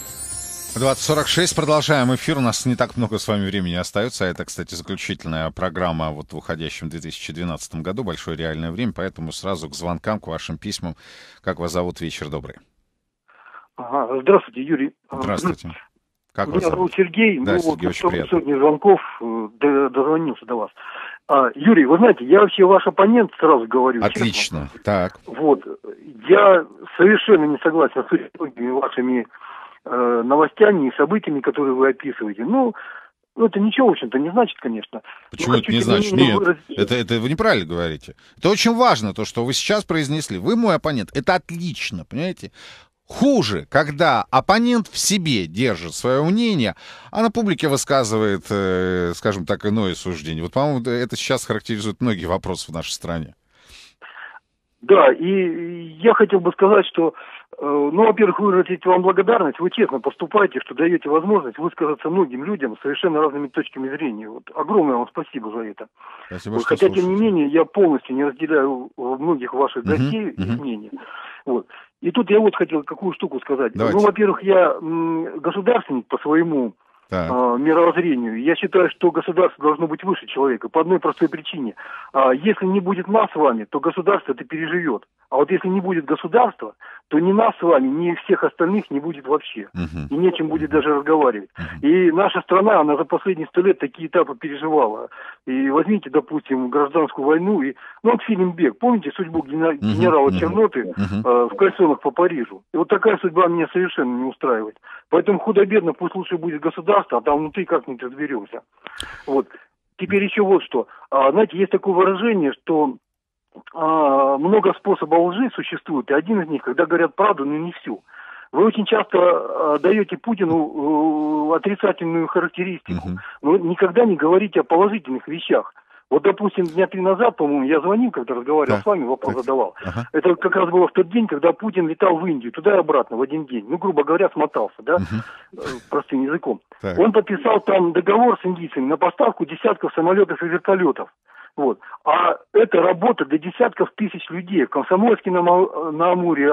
A: 20:46, продолжаем эфир. У нас не так много с вами времени остается. Это, кстати, заключительная программа в уходящем 2012 году. Большое реальное время, поэтому сразу к звонкам, к вашим письмам. Как вас зовут? Вечер добрый.
I: Здравствуйте, Юрий.
A: Здравствуйте. Как
I: Меня зовут Сергей.
A: Да, Сергей, очень приятно.
I: Сотни звонков, дозвонился до вас. Юрий, вы знаете, я вообще ваш оппонент, сразу говорю.
A: Отлично,
I: честно.
A: так.
I: Вот, я совершенно не согласен с многими вашими новостями и событиями, которые вы описываете. Это ничего, в общем-то, не значит, конечно.
A: Почему это не значит? Нет, это вы неправильно говорите. Это очень важно, то, что вы сейчас произнесли. Вы мой оппонент. Это отлично, понимаете? Хуже, когда оппонент в себе держит свое мнение, а на публике высказывает, скажем так, иное суждение. Вот, по-моему, это сейчас характеризует многие вопросы в нашей стране.
I: Да, и я хотел бы сказать, что, во-первых, выразить вам благодарность. Вы честно поступаете, что даете возможность высказаться многим людям с совершенно разными точками зрения. Вот, огромное вам спасибо за это.
A: Спасибо, что
I: хотя, тем не менее, я полностью не разделяю многих ваших гостей и мнений. Вот. И тут я вот хотел какую штуку сказать.
A: Давайте.
I: Во-первых, я государственник по своему мировоззрению. Я считаю, что государство должно быть выше человека по одной простой причине. Если не будет нас с вами, то государство это переживет. А вот если не будет государства, то ни нас с вами, ни всех остальных не будет вообще. И нечем будет даже разговаривать. И наша страна, она за последние 100 лет такие этапы переживала. И возьмите, допустим, гражданскую войну. Вот фильм «Бег». Помните судьбу генерала Черноты в кальсонах по Парижу? И вот такая судьба меня совершенно не устраивает. Поэтому худо-бедно пусть лучше будет государство, а там внутри как-нибудь разберемся. Вот. Теперь еще вот что. Знаете, есть такое выражение, что много способов лжи существует, и один из них, когда говорят правду, но не всю. Вы очень часто даете Путину отрицательную характеристику, но никогда не говорите о положительных вещах. Вот, допустим, дня 3 назад, по-моему, я звонил, когда разговаривал с вами, вопрос задавал. Это как раз было в тот день, когда Путин летал в Индию, туда и обратно в один день. Ну, грубо говоря, смотался, да, простым языком. Он подписал там договор с индийцами на поставку десятков самолетов и вертолетов. Вот. А это работа для десятков тысяч людей. В Комсомольске на Амуре,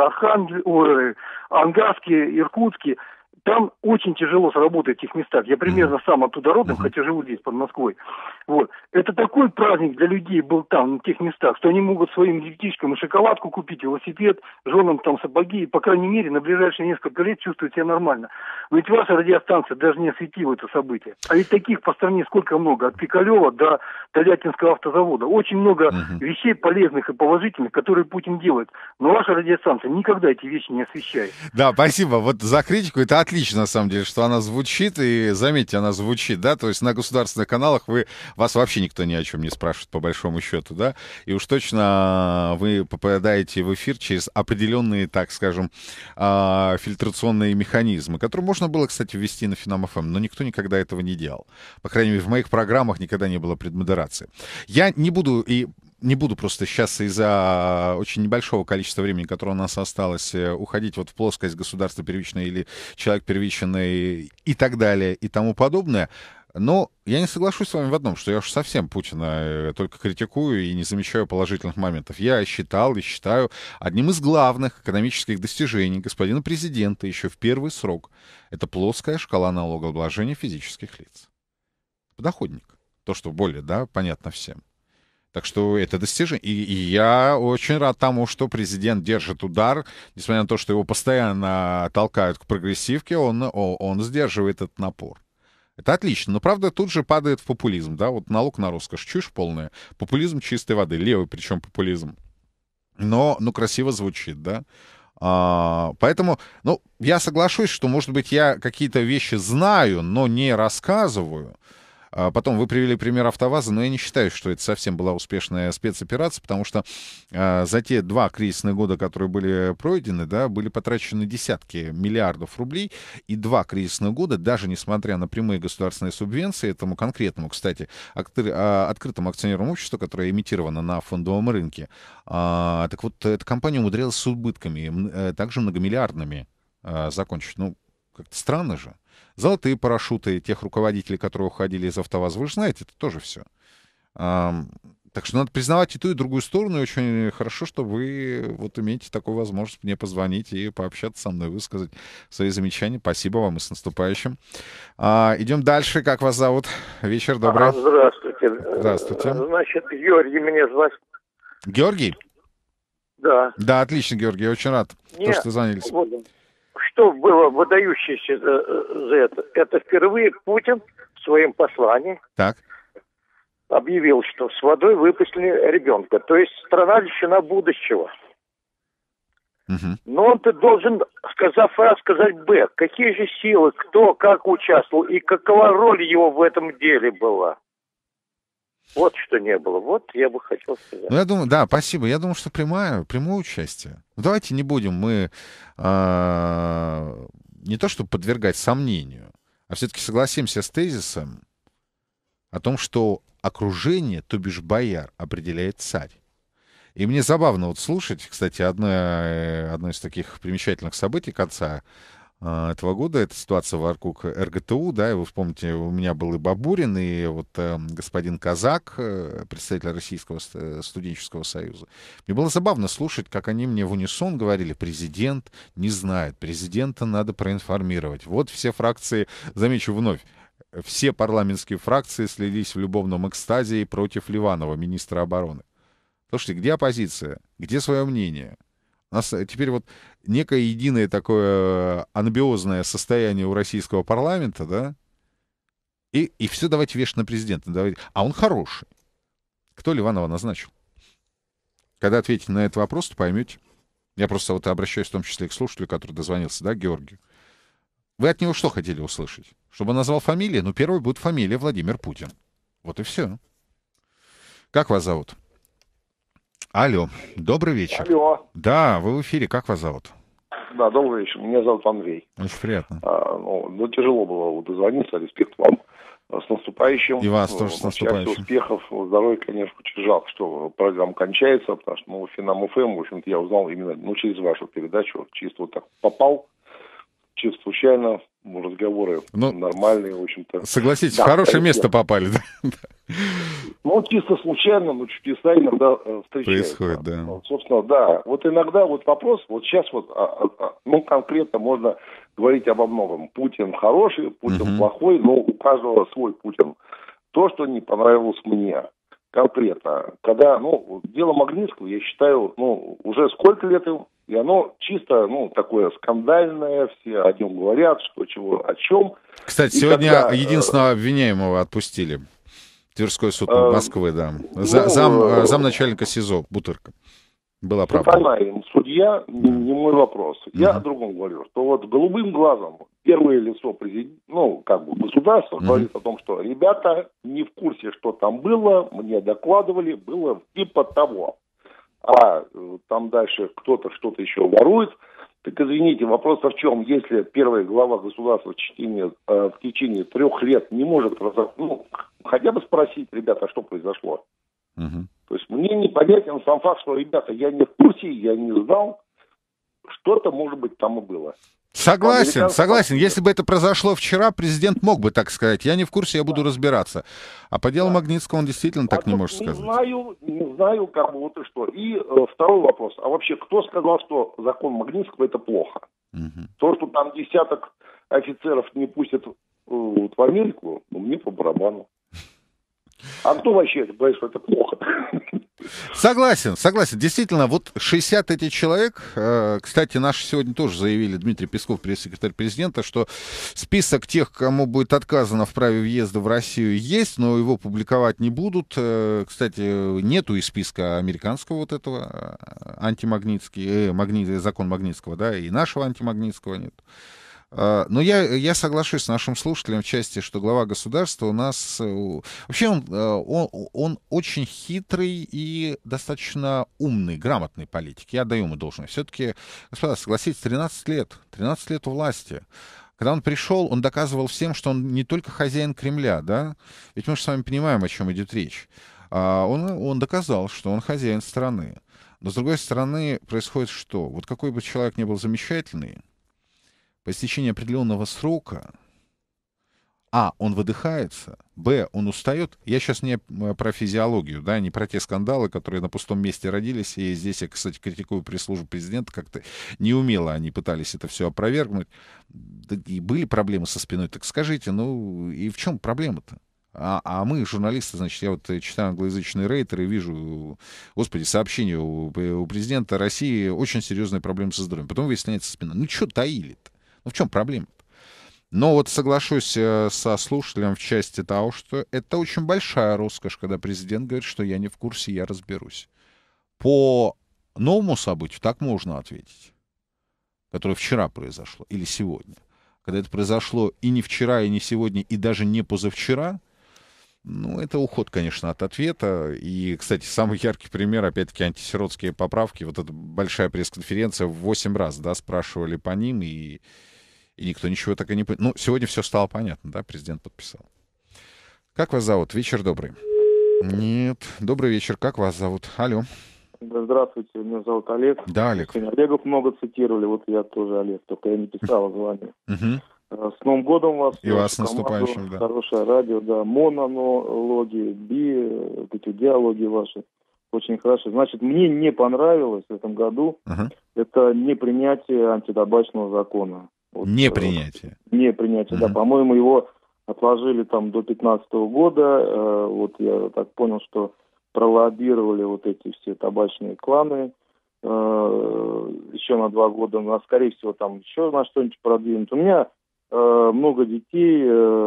I: Ангарске, Иркутске. Там очень тяжело работать в этих местах. Я примерно сам оттуда родом, хотя живу здесь, под Москвой. Вот. Это такой праздник для людей был там, в тех местах, что они могут своим детишкам и шоколадку купить, велосипед, женам там сапоги, и, по крайней мере, на ближайшие несколько лет чувствуют себя нормально. Но ведь ваша радиостанция даже не осветила это событие. А ведь таких по стране сколько много, от Пикалева до Тольяттинского автозавода. Очень много вещей полезных и положительных, которые Путин делает. Но ваша радиостанция никогда эти вещи не освещает.
A: Да, спасибо. Вот за критику это отлично, на самом деле, что она звучит, и заметьте, она звучит, да, то есть на государственных каналах вас вообще никто ни о чем не спрашивает, по большому счету, да, и уж точно вы попадаете в эфир через определенные, так скажем, фильтрационные механизмы, которые можно было, кстати, ввести на Финам ФМ, но никто никогда этого не делал. По крайней мере, в моих программах никогда не было предмодерации. Я не буду просто сейчас из-за очень небольшого количества времени, которое у нас осталось, уходить вот в плоскость государства первичное или человек первичный и так далее и тому подобное. Но я не соглашусь с вами в одном, что я уж совсем Путина только критикую и не замечаю положительных моментов. Я считал и считаю одним из главных экономических достижений господина президента еще в первый срок — это плоская шкала налогообложения физических лиц. Подоходник. То, что более, да, понятно всем. Так что это достижение. И я очень рад тому, что президент держит удар, несмотря на то, что его постоянно толкают к прогрессивке, он сдерживает этот напор. Это отлично. Но, правда, тут же падает в популизм, да, вот налог на роскошь, чушь полная. Популизм чистой воды, левый причем популизм. Но красиво звучит, да. Поэтому, я соглашусь, что, может быть, я какие-то вещи знаю, но не рассказываю. Потом вы привели пример АвтоВАЗа, но я не считаю, что это совсем была успешная спецоперация, потому что за те 2 кризисных года, которые были пройдены, да, были потрачены десятки миллиардов рублей, и 2 кризисных года, даже несмотря на прямые государственные субвенции, этому конкретному, кстати, открытому акционерному обществу, которое имитировано на фондовом рынке, так вот, эта компания умудрялась с убытками, также многомиллиардными закончить. Как-то странно же. Золотые парашюты тех руководителей, которые уходили из АвтоВАЗа, вы же знаете, это тоже все. Так что надо признавать и ту, и другую сторону, и очень хорошо, что вы вот имеете такую возможность мне позвонить и пообщаться со мной, высказать свои замечания. Спасибо вам и с наступающим. Идем дальше. Как вас зовут? Вечер добрый.
J: Здравствуйте.
A: Здравствуйте.
J: Значит, Георгий меня зовут.
A: Георгий?
J: Да.
A: Да, отлично, Георгий. Я очень рад, что звонились.
J: Вот, что было выдающееся за это? Это впервые Путин в своем послании объявил, что с водой выпустили ребенка. То есть страна лишена будущего. Но он-то должен, сказав А, сказать Б. Какие же силы, кто, как участвовал и какова роль его в этом деле была? Вот что не было. Вот я бы хотел сказать.
A: Я думаю, да, спасибо. Я думаю, что прямое участие. Давайте не будем мы не то чтобы подвергать сомнению, а все-таки согласимся с тезисом о том, что окружение, то бишь бояр, определяет царь. И мне забавно вот слушать, кстати, одно из таких примечательных событий конца этого года, это ситуация в Аркук РГТУ, да, и вы вспомните, у меня был и Бабурин, и вот господин Казак, представитель Российского студенческого союза. Мне было забавно слушать, как они мне в унисон говорили: президент не знает, президента надо проинформировать. Вот все фракции, замечу вновь, все парламентские фракции слились в любовном экстазе против Ливанова, министра обороны. Слушайте, где оппозиция? Где свое мнение? У нас теперь вот некое единое такое анабиозное состояние у российского парламента, да? И все давайте вешать на президента. Давайте. А он хороший. Кто Ливанова назначил? Когда ответите на этот вопрос, то поймете. Я просто вот обращаюсь в том числе и к слушателю, который дозвонился, да, Георгию. Вы от него что хотели услышать? Чтобы он назвал фамилию? Ну, первой будет фамилия Владимир Путин. Вот и все. Как вас зовут? Алло, добрый вечер.
K: Алло.
A: Да, вы в эфире. Как вас зовут?
K: Да, добрый вечер. Меня зовут Андрей.
A: Очень приятно.
K: Тяжело было дозвониться. Респект вам. С наступающим.
A: И вас тоже с наступающим.
K: Успехов, здоровья, конечно. Очень жалко, что программа кончается, потому что Финам ФМ, в общем-то, я узнал именно через вашу передачу. Чисто вот так попал. Чисто случайно. Разговоры нормальные, в общем-то.
A: Согласитесь, в хорошее место попали, да?
K: Чисто случайно, но чудеса иногда встречаются.
A: Происходит, да.
K: Собственно, да. Вот иногда вот вопрос, вот сейчас вот, конкретно можно говорить обо многом. Путин хороший, Путин плохой, но у каждого свой Путин. То, что не понравилось мне конкретно. Когда, дело Магнитского, я считаю, уже сколько лет им, и оно чисто, такое скандальное, все о нем говорят, что чего, о чем.
A: Кстати, сегодня единственного обвиняемого отпустили. Тверской суд Москвы, да. Замначальника СИЗО Бутырка. Была оправдана.
K: Судья, не мой вопрос. Я о другом говорю, что вот голубым глазом первое лицо государства говорит о том, что ребята не в курсе, что там было, мне докладывали, было типа того. А там дальше кто-то что-то еще ворует. Так извините, вопрос-то в чем? Если первая глава государства в течение 3 лет не может хотя бы спросить, ребята, что произошло. То есть мне непонятен сам факт, что, ребята, я не в курсе, я не знал, что-то, может быть, там и было.
A: Согласен. Если бы это произошло вчера, президент мог бы так сказать. Я не в курсе, я буду разбираться. А по делу Магнитского он действительно так не может сказать.
K: Не знаю, вот и что. И второй вопрос. А вообще, кто сказал, что закон Магнитского это плохо? То, что там десяток офицеров не пустят в Америку, мне по барабану. А кто вообще говорит, что это плохо?
A: Согласен. Действительно, вот 60 этих человек, кстати, наши сегодня тоже заявили, Дмитрий Песков, пресс-секретарь президента, что список тех, кому будет отказано в праве въезда в Россию, есть, но его публиковать не будут. Кстати, нету и списка американского вот этого закон Магнитского, да, и нашего антимагнитского нет. Но я соглашусь с нашим слушателем в части, что глава государства у нас... Вообще он очень хитрый и достаточно умный, грамотный политик. Я отдаю ему должное. Все-таки, господа, согласитесь, 13 лет у власти. Когда он пришел, он доказывал всем, что он не только хозяин Кремля, да? Ведь мы же с вами понимаем, о чем идет речь. Он доказал, что он хозяин страны. Но, с другой стороны, происходит что? Вот какой бы человек ни был замечательный, по истечении определенного срока, он выдыхается, он устает. Я сейчас не про физиологию, да, не про те скандалы, которые на пустом месте родились. И здесь я, кстати, критикую пресс-службу президента, как-то неумело они пытались это все опровергнуть. И были проблемы со спиной. Так скажите, и в чем проблема-то? А мы, журналисты, значит, я вот читаю англоязычные рейтеры и вижу, сообщение у президента России, очень серьезные проблемы со здоровьем. Потом выясняется спина. Что таили-то? В чем проблема? Но вот соглашусь со слушателем в части того, что это очень большая роскошь, когда президент говорит, что я не в курсе, я разберусь. По новому событию так можно ответить, которое вчера произошло или сегодня. Когда это произошло и не вчера, и не сегодня, и даже не позавчера, это уход, конечно, от ответа. И, кстати, самый яркий пример, опять-таки, антисиротские поправки. Вот эта большая пресс-конференция в 8 раз, да, спрашивали по ним, и никто ничего так и не понял. Сегодня все стало понятно, да, президент подписал. Как вас зовут? Вечер добрый. Нет. Добрый вечер. Как вас зовут? Алло.
L: Здравствуйте, меня зовут Олег.
A: Да, Олег.
L: Сегодня Олегов много цитировали, вот я тоже Олег, только я не писал звание. С Новым годом вас.
A: И вас с наступающим, да.
L: Хорошее радио, да. Монологи, эти диалоги ваши. Очень хорошо. Значит, мне не понравилось в этом году это непринятие антитабачного закона.
A: Непринятие.
L: Непринятие, да. По-моему, его отложили там до 2015 года. Вот я так понял, что пролоббировали вот эти все табачные кланы еще на 2 года. Но, скорее всего, там еще на что-нибудь продвинут. У меня много детей,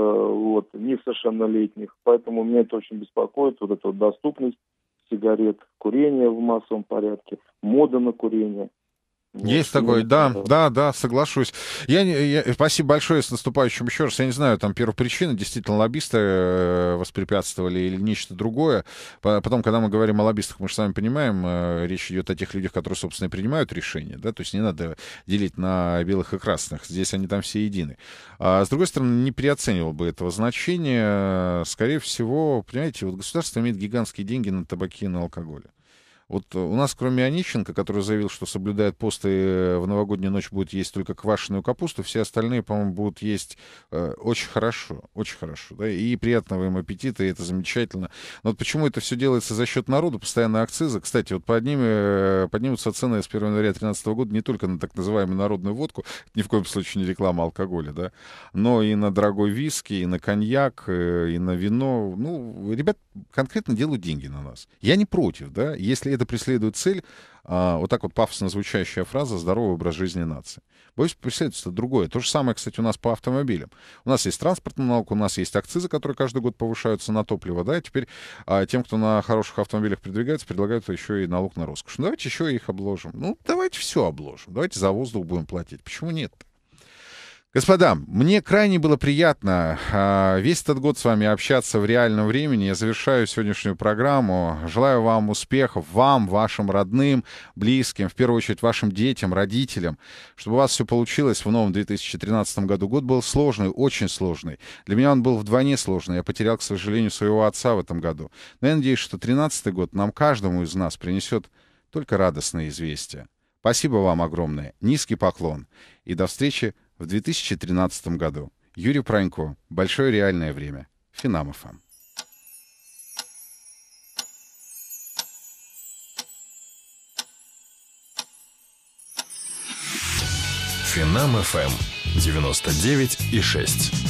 L: вот, несовершеннолетних, поэтому меня это очень беспокоит, вот эта вот доступность сигарет, курение в массовом порядке, мода на курение.
A: Есть такой, да, соглашусь. Спасибо большое, с наступающим еще раз. Я не знаю, там первопричины, действительно, лоббисты воспрепятствовали или нечто другое. Потом, когда мы говорим о лоббистах, мы же с вами понимаем, речь идет о тех людях, которые, собственно, и принимают решения, да, то есть не надо делить на белых и красных, здесь они там все едины. А с другой стороны, не переоценивал бы этого значения. Скорее всего, понимаете, вот государство имеет гигантские деньги на табаке и на алкоголе. Вот у нас, кроме Онищенко, который заявил, что соблюдает пост и в новогоднюю ночь будет есть только квашеную капусту, все остальные, по-моему, будут есть очень хорошо, да, и приятного им аппетита, и это замечательно. Но вот почему это все делается за счет народа, постоянно акцизы. Кстати, вот поднимутся цены с 1 января 2013 года не только на так называемую народную водку, ни в коем случае не реклама алкоголя, да, но и на дорогой виски, и на коньяк, и на вино. Ну, ребят конкретно делают деньги на нас. Я не против, да, если это преследует цель, вот так вот пафосно звучащая фраза «здоровый образ жизни нации». Боюсь, преследуется другое. То же самое, кстати, у нас по автомобилям. У нас есть транспортный налог, у нас есть акцизы, которые каждый год повышаются на топливо, да, и теперь тем, кто на хороших автомобилях передвигается, предлагают еще и налог на роскошь. Ну, давайте еще их обложим. Ну, давайте все обложим. Давайте за воздух будем платить. Почему нет-то? Господа, мне крайне было приятно весь этот год с вами общаться в реальном времени. Я завершаю сегодняшнюю программу. Желаю вам успехов, вам, вашим родным, близким, в первую очередь вашим детям, родителям, чтобы у вас все получилось в новом 2013 году. Год был сложный, очень сложный. Для меня он был вдвойне сложный. Я потерял, к сожалению, своего отца в этом году. Но я надеюсь, что 2013 год нам, каждому из нас, принесет только радостные известия. Спасибо вам огромное. Низкий поклон. И до встречи в 2013 году. Юрий Пронько. Большое реальное время. Финам ФМ.
M: Финам ФМ 99,6.